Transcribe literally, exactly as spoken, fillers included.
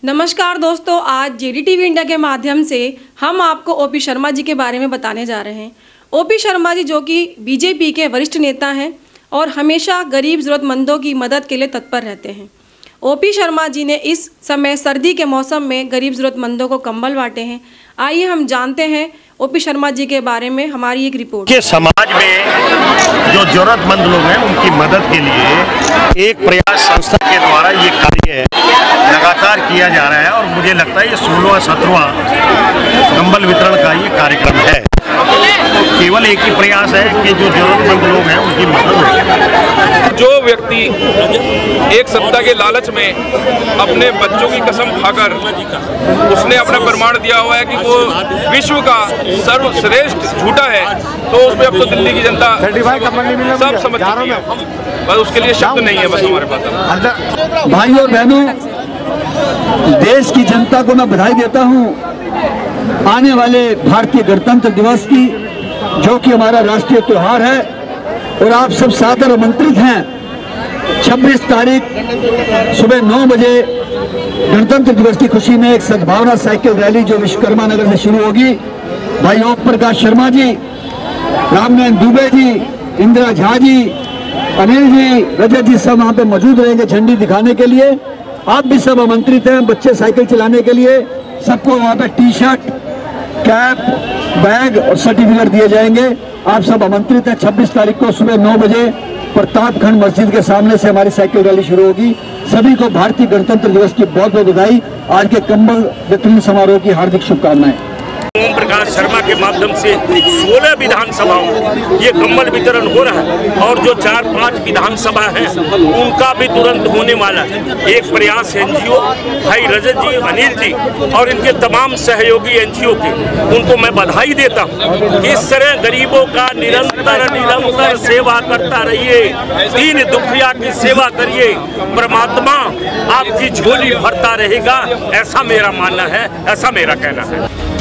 नमस्कार दोस्तों, आज जेडी टीवी इंडिया के माध्यम से हम आपको ओपी शर्मा जी के बारे में बताने जा रहे हैं। ओपी शर्मा जी जो कि बीजेपी के वरिष्ठ नेता हैं और हमेशा गरीब ज़रूरतमंदों की मदद के लिए तत्पर रहते हैं। ओपी शर्मा जी ने इस समय सर्दी के मौसम में गरीब ज़रूरतमंदों को कंबल बांटे हैं। आइए हम जानते हैं ओपी शर्मा जी के बारे में हमारी एक रिपोर्ट। के समाज में जो जरूरतमंद लोग हैं उनकी मदद के लिए एक प्रयास संस्था के द्वारा ये कार्य लगातार किया जा रहा है और मुझे लगता है ये सोलहवां सत्रहवां कंबल वितरण का ये कार्यक्रम है। केवल एक ही प्रयास है कि जो जरूरतमंद लोग हैं उनकी मदद हो। जो व्यक्ति एक सत्ता के लालच में अपने बच्चों की कसम खाकर उसने अपना प्रमाण दिया हुआ है कि वो विश्व का सर्वश्रेष्ठ झूठा है, तो उसमें अब तो दिल्ली की जनता सब समझ चुकी है। बस उसके लिए शब्द नहीं है बस हमारे पास। भाइयों और बहनों, देश की जनता को मैं बधाई देता हूं आने वाले भारतीय गणतंत्र दिवस की, जो कि हमारा राष्ट्रीय त्योहार है और आप सब सादर आमंत्रित हैं। छब्बीस तारीख सुबह नौ बजे गणतंत्र दिवस की खुशी में एक सद्भावना साइकिल रैली जो विश्वकर्मा नगर से शुरू होगी। भाई ओम प्रकाश शर्मा जी, रामनारायण दुबे जी, इंदिरा झा जी, अनिल जी, रजत जी सब वहाँ पे मौजूद रहेंगे झंडी दिखाने के लिए। आप भी सब आमंत्रित हैं बच्चे साइकिल चलाने के लिए। सबको वहाँ पे टी शर्ट, कैप, बैग और सर्टिफिकेट दिए जाएंगे। आप सब आमंत्रित हैं। छब्बीस तारीख को सुबह नौ बजे प्रतापखंड मस्जिद के सामने से हमारी साइकिल रैली शुरू होगी। सभी को भारतीय गणतंत्र दिवस की बहुत बहुत बधाई। आज के कंबल वितरण समारोह की हार्दिक शुभकामनाएं। ओम प्रकाश शर्मा के माध्यम से सोलह विधानसभाओं ये कंबल वितरण हो रहा है और जो चार पांच विधानसभा हैं उनका भी तुरंत होने वाला है। एक प्रयास एनजीओ भाई रजत जी, अनिल जी और इनके तमाम सहयोगी एनजीओ के, उनको मैं बधाई देता हूँ। इस तरह गरीबों का निरंतर निरंतर सेवा करता रहिए, दीन दुखिया की सेवा करिए, परमात्मा आपकी झोली भरता रहेगा, ऐसा मेरा मानना है, ऐसा मेरा कहना है।